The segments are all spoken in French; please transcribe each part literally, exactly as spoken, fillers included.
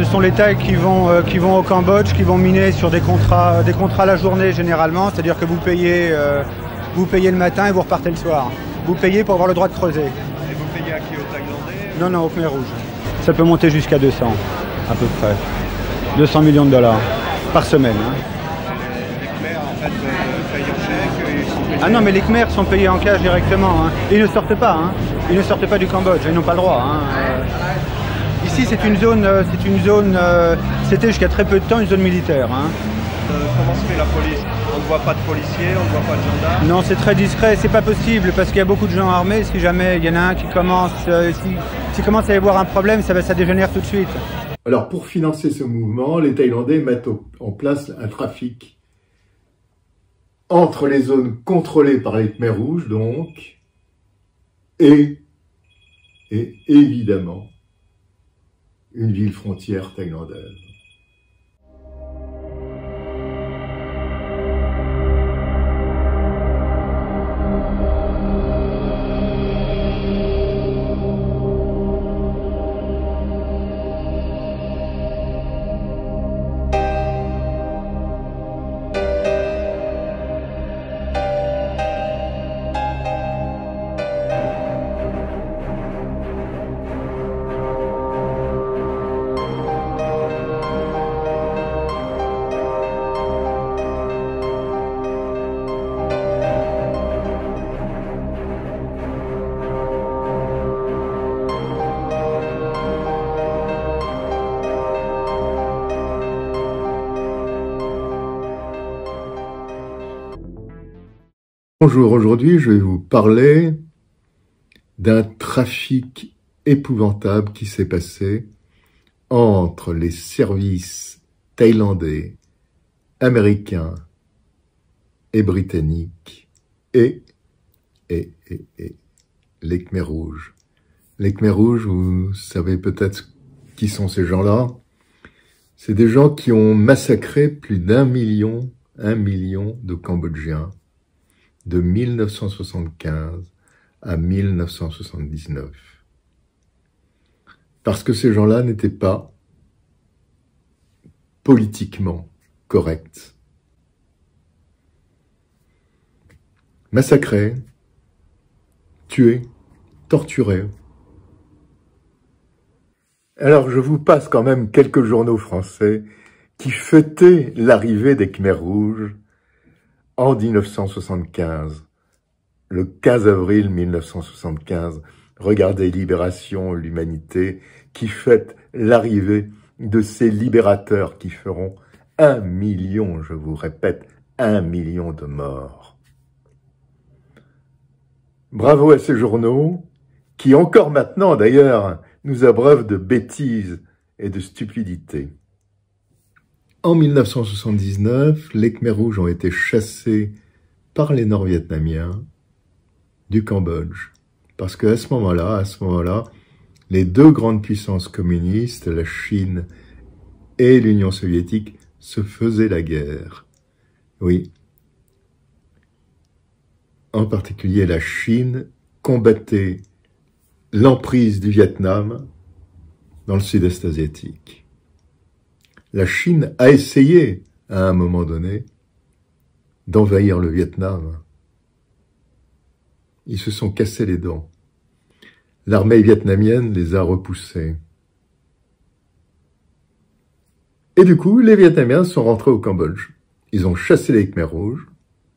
Ce sont les Thaïs qui vont, euh, qui vont au Cambodge, qui vont miner sur des contrats, des contrats à la journée généralement, c'est-à-dire que vous payez, euh, vous payez le matin et vous repartez le soir. Vous payez pour avoir le droit de creuser. Et vous payez à qui, aux Thaïlandais? Non, non, au Khmer Rouge. Ça peut monter jusqu'à deux cents, à peu près. deux cents millions de dollars par semaine. Hein. Les Khmers, en fait, euh, payent en chèque, ils sont payés... Ah non, mais les Khmers sont payés en cash directement. Hein. Ils ne sortent pas. Hein. Ils ne sortent pas du Cambodge. Ils n'ont pas le droit. Hein. Euh, ici, c'est une zone, euh, c'est une zone, euh, c'était jusqu'à très peu de temps une zone militaire. Hein. Euh, comment se fait la police? On ne voit pas de policiers, on ne voit pas de gendarmes? Non, c'est très discret. C'est pas possible parce qu'il y a beaucoup de gens armés. Si jamais il y en a un qui commence, euh, si, si commence à y avoir un problème, ça, ça dégénère tout de suite. Alors, pour financer ce mouvement, les Thaïlandais mettent en place un trafic entre les zones contrôlées par les Khmers rouges, donc, et, et évidemment, une ville frontière thaïlandaise. Bonjour, aujourd'hui je vais vous parler d'un trafic épouvantable qui s'est passé entre les services thaïlandais, américains et britanniques et, et, et, et les Khmers rouges. Les Khmers rouges, vous savez peut-être qui sont ces gens-là. C'est des gens qui ont massacré plus d'un million, un million de Cambodgiens de mille neuf cent soixante-quinze à mille neuf cent soixante-dix-neuf. Parce que ces gens-là n'étaient pas politiquement corrects. Massacrés, tués, torturés. Alors je vous passe quand même quelques journaux français qui fêtaient l'arrivée des Khmers rouges en mille neuf cent soixante-quinze, le quinze avril mille neuf cent soixante-quinze, regardez Libération, l'Humanité, qui fête l'arrivée de ces libérateurs qui feront un million, je vous répète, un million de morts. Bravo à ces journaux, qui encore maintenant d'ailleurs nous abreuvent de bêtises et de stupidité. En mille neuf cent soixante-dix-neuf, les Khmers rouges ont été chassés par les Nord-Vietnamiens du Cambodge. Parce qu'à ce moment-là, à ce moment-là, les deux grandes puissances communistes, la Chine et l'Union soviétique, se faisaient la guerre. Oui. En particulier, la Chine combattait l'emprise du Vietnam dans le sud-est asiatique. La Chine a essayé, à un moment donné, d'envahir le Vietnam. Ils se sont cassés les dents. L'armée vietnamienne les a repoussés. Et du coup, les Vietnamiens sont rentrés au Cambodge. Ils ont chassé les Khmers rouges.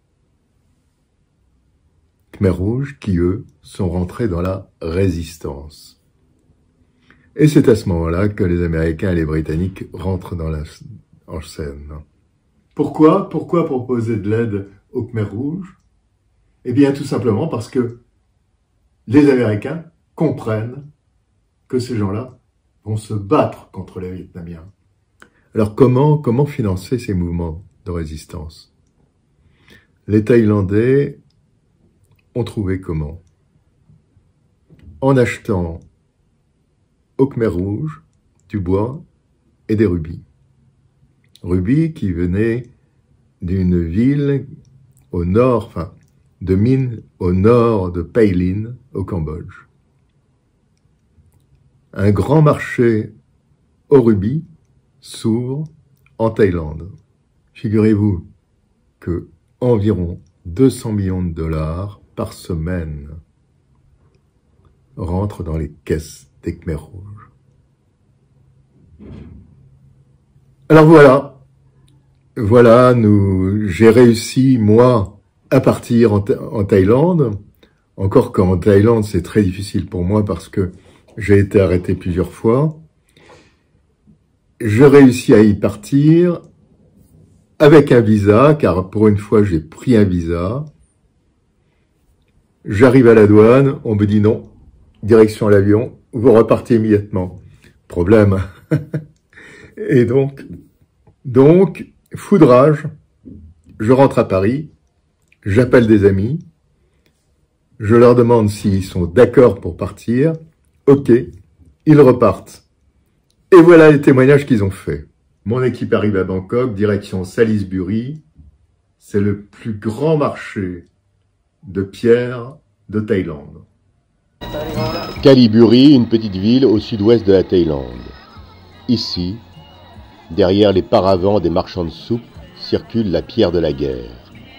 Khmers rouges qui, eux, sont rentrés dans la résistance. Et c'est à ce moment-là que les Américains et les Britanniques rentrent dans la, en scène. Pourquoi Pourquoi proposer de l'aide aux Khmers rouges? Eh bien, tout simplement parce que les Américains comprennent que ces gens-là vont se battre contre les Vietnamiens. Alors, comment, comment financer ces mouvements de résistance? Les Thaïlandais ont trouvé comment? En achetant aux Khmers rouges du bois et des rubis. Rubis qui venaient d'une ville au nord, enfin, de mines au nord de Pailin, au Cambodge. Un grand marché aux rubis s'ouvre en Thaïlande. Figurez-vous que environ deux cents millions de dollars par semaine rentrent dans les caisses des Khmers rouges. Alors voilà, voilà, nous, j'ai réussi, moi, à partir en, en Thaïlande, encore qu'en Thaïlande, c'est très difficile pour moi parce que j'ai été arrêté plusieurs fois. Je réussis à y partir avec un visa, car pour une fois, j'ai pris un visa. J'arrive à la douane, on me dit non, direction l'avion, vous repartez immédiatement. Problème. Et donc, donc, foudrage, je rentre à Paris, j'appelle des amis, je leur demande s'ils sont d'accord pour partir, ok, ils repartent. Et voilà les témoignages qu'ils ont faits. Mon équipe arrive à Bangkok, direction Salisbury, c'est le plus grand marché de pierre de Thaïlande. Salisbury, une petite ville au sud-ouest de la Thaïlande. Ici, derrière les paravents des marchands de soupe, circule la pierre de la guerre.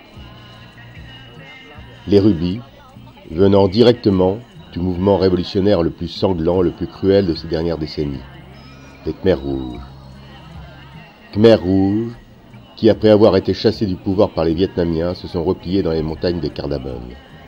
Les rubis, venant directement du mouvement révolutionnaire le plus sanglant, le plus cruel de ces dernières décennies, les Khmers rouges. Khmers rouges, qui après avoir été chassés du pouvoir par les Vietnamiens, se sont repliés dans les montagnes des Cardamom.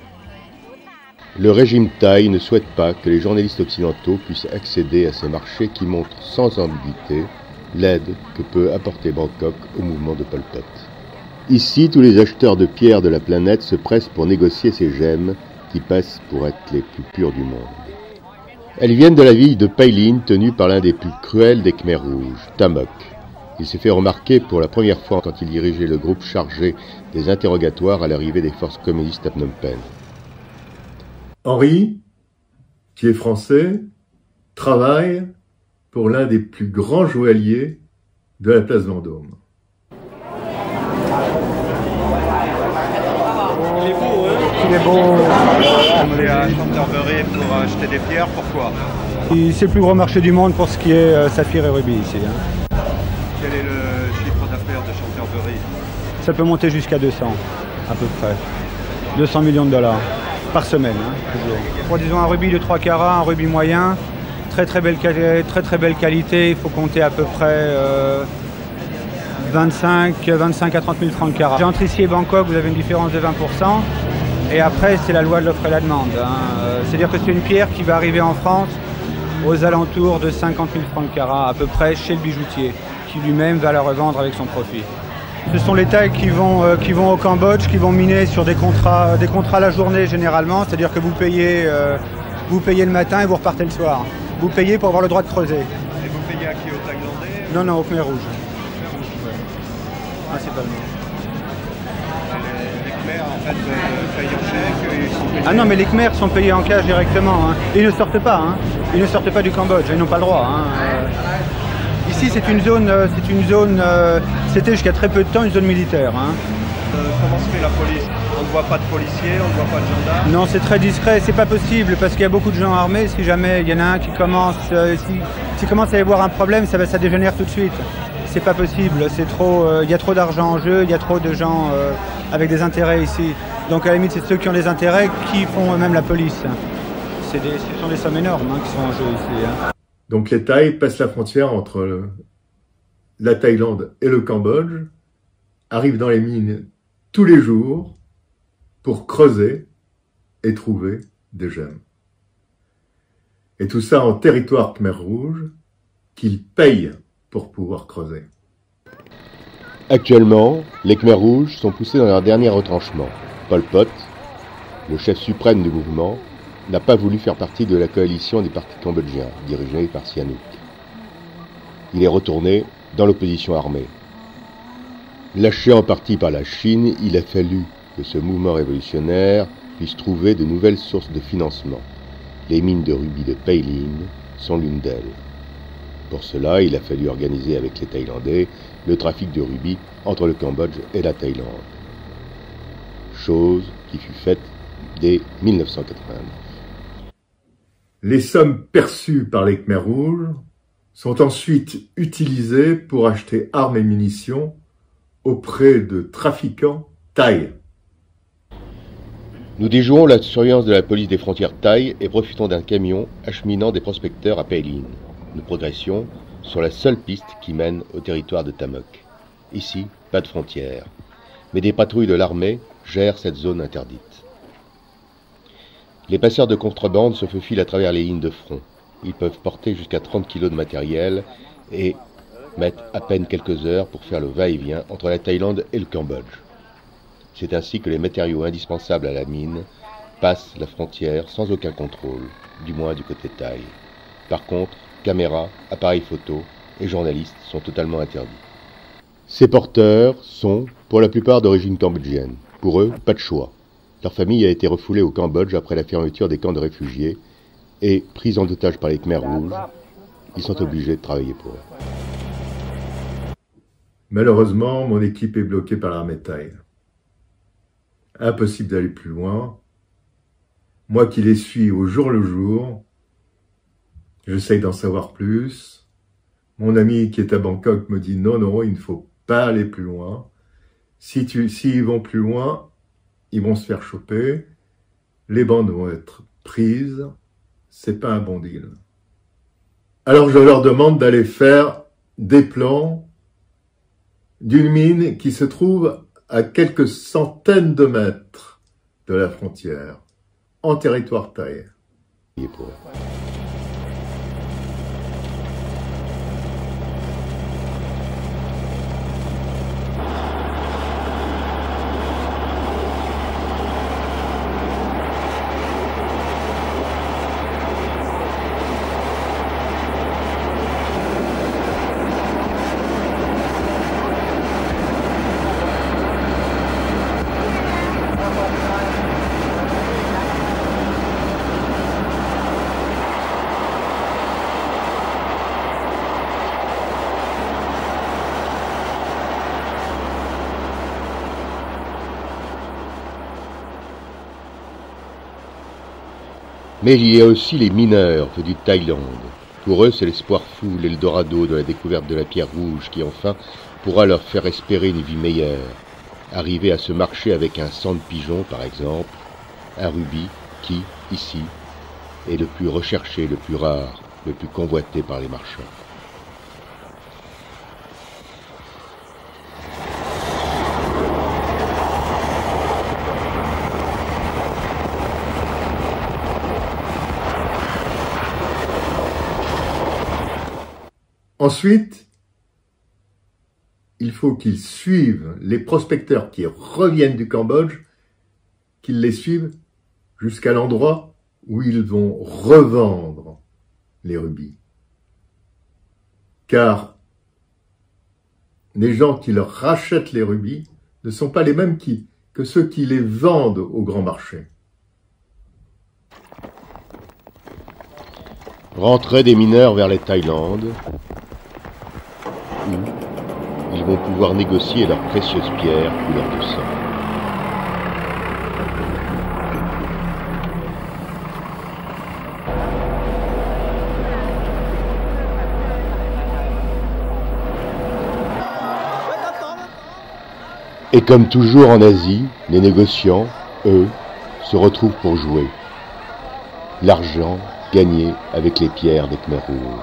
Le régime thaï ne souhaite pas que les journalistes occidentaux puissent accéder à ces marchés qui montrent sans ambiguïté l'aide que peut apporter Bangkok au mouvement de Pol Pot. Ici, tous les acheteurs de pierres de la planète se pressent pour négocier ces gemmes qui passent pour être les plus pures du monde. Elles viennent de la ville de Pailin, tenue par l'un des plus cruels des Khmers rouges, Tamok. Il s'est fait remarquer pour la première fois quand il dirigeait le groupe chargé des interrogatoires à l'arrivée des forces communistes à Phnom Penh. Henri, qui est français, travaille pour l'un des plus grands joailliers de la place Vendôme. Il est beau, hein? Il est beau. On est à Canterbury pour acheter des pierres, pourquoi? C'est le plus gros marché du monde pour ce qui est euh, saphir et rubis ici. Hein. Quel est le chiffre d'affaires de Canterbury? Ça peut monter jusqu'à deux cents, à peu près. deux cents millions de dollars par semaine. Hein, toujours. Pour, disons, un rubis de trois carats, un rubis moyen, très très belle, très, très belle qualité, il faut compter à peu près euh, vingt-cinq à trente mille francs de carat. Entre ici et Bangkok, vous avez une différence de vingt pour cent. Et après, c'est la loi de l'offre et la demande. Hein. C'est-à-dire que c'est une pierre qui va arriver en France aux alentours de cinquante mille francs de carat, à peu près chez le bijoutier, qui lui-même va la revendre avec son profit. Ce sont les Thaïs qui vont, euh, qui vont au Cambodge, qui vont miner sur des contrats, des contrats à la journée généralement, c'est-à-dire que vous payez, euh, vous payez le matin et vous repartez le soir. Vous payez pour avoir le droit de creuser. Et vous payez à qui? Aux Thaïlandais? Non, non, au Khmer rouge. Principalement. Les, les Khmers, en fait, euh, payent en chèque, ils sont payés... Ah non, mais les Khmers sont payés en cash directement. Hein. Ils ne sortent pas. Hein. Ils ne sortent pas du Cambodge. Ils n'ont pas le droit. Hein. Euh, ici, c'est une zone, euh, c'est une zone, euh, c'était jusqu'à très peu de temps une zone militaire. Hein. Euh, comment se fait la police? On ne voit pas de policiers, on ne voit pas de gendarmes? Non, c'est très discret, c'est pas possible parce qu'il y a beaucoup de gens armés. Si jamais il y en a un qui commence, euh, si, si commence à y avoir un problème, ça, va, ça dégénère tout de suite. C'est pas possible, c'est trop, il euh, y a trop d'argent en jeu, il y a trop de gens euh, avec des intérêts ici. Donc à la limite, c'est ceux qui ont des intérêts qui font eux-mêmes la police. C'est des, ce sont des sommes énormes hein, qui sont en jeu ici. Hein. Donc les Thaïs passent la frontière entre le, la Thaïlande et le Cambodge, arrivent dans les mines tous les jours pour creuser et trouver des gemmes. Et tout ça en territoire Khmer rouge qu'ils payent pour pouvoir creuser. Actuellement, les Khmers rouges sont poussés dans leur dernier retranchement. Pol Pot, le chef suprême du mouvement, n'a pas voulu faire partie de la coalition des partis cambodgiens, dirigée par Sihanouk. Il est retourné dans l'opposition armée. Lâché en partie par la Chine, il a fallu que ce mouvement révolutionnaire puisse trouver de nouvelles sources de financement. Les mines de rubis de Pailin sont l'une d'elles. Pour cela, il a fallu organiser avec les Thaïlandais le trafic de rubis entre le Cambodge et la Thaïlande. Chose qui fut faite dès mille neuf cent quatre-vingt-neuf. Les sommes perçues par les Khmers rouges sont ensuite utilisés pour acheter armes et munitions auprès de trafiquants thaïs. Nous déjouons la surveillance de la police des frontières thaï et profitons d'un camion acheminant des prospecteurs à Pailin. Nous progressions sur la seule piste qui mène au territoire de Tamok. Ici, pas de frontières, mais des patrouilles de l'armée gèrent cette zone interdite. Les passeurs de contrebande se faufilent à travers les lignes de front. Ils peuvent porter jusqu'à trente kilos de matériel et mettent à peine quelques heures pour faire le va-et-vient entre la Thaïlande et le Cambodge. C'est ainsi que les matériaux indispensables à la mine passent la frontière sans aucun contrôle, du moins du côté thaï. Par contre, caméras, appareils photo et journalistes sont totalement interdits. Ces porteurs sont, pour la plupart, d'origine cambodgienne. Pour eux, pas de choix. Leur famille a été refoulée au Cambodge après la fermeture des camps de réfugiés et, pris en otage par les Khmers rouges, ils sont obligés de travailler pour eux. Malheureusement, mon équipe est bloquée par l'armée thaï. Impossible d'aller plus loin. Moi qui les suis au jour le jour, j'essaye d'en savoir plus. Mon ami qui est à Bangkok me dit non, non, il ne faut pas aller plus loin. Si tu, s'ils vont plus loin, ils vont se faire choper. Les bandes vont être prises. C'est pas un bon deal. Alors je leur demande d'aller faire des plans d'une mine qui se trouve à quelques centaines de mètres de la frontière, en territoire thaï. Mais il y a aussi les mineurs venus de Thaïlande. Pour eux, c'est l'espoir fou, l'Eldorado de la découverte de la pierre rouge qui, enfin, pourra leur faire espérer une vie meilleure. Arriver à ce marché avec un sang de pigeon, par exemple, un rubis qui, ici, est le plus recherché, le plus rare, le plus convoité par les marchands. Ensuite, il faut qu'ils suivent les prospecteurs qui reviennent du Cambodge, qu'ils les suivent jusqu'à l'endroit où ils vont revendre les rubis. Car les gens qui leur rachètent les rubis ne sont pas les mêmes qui, que ceux qui les vendent au grand marché. Rentrée des mineurs vers les Thaïlandes, où ils vont pouvoir négocier leurs précieuses pierres couleur de sang. Et comme toujours en Asie, les négociants, eux, se retrouvent pour jouer. L'argent gagné avec les pierres des Khmers rouges.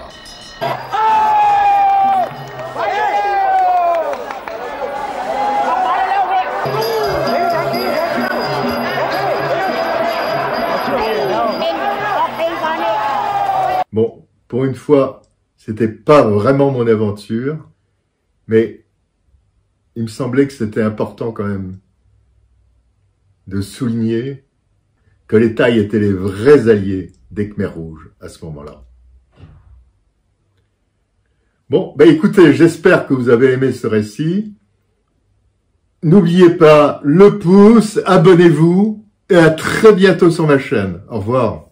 Bon, pour une fois, c'était pas vraiment mon aventure, mais il me semblait que c'était important quand même de souligner que les Thaïs étaient les vrais alliés des Khmers rouges à ce moment-là. Bon, ben écoutez, j'espère que vous avez aimé ce récit. N'oubliez pas le pouce, abonnez-vous et à très bientôt sur ma chaîne. Au revoir.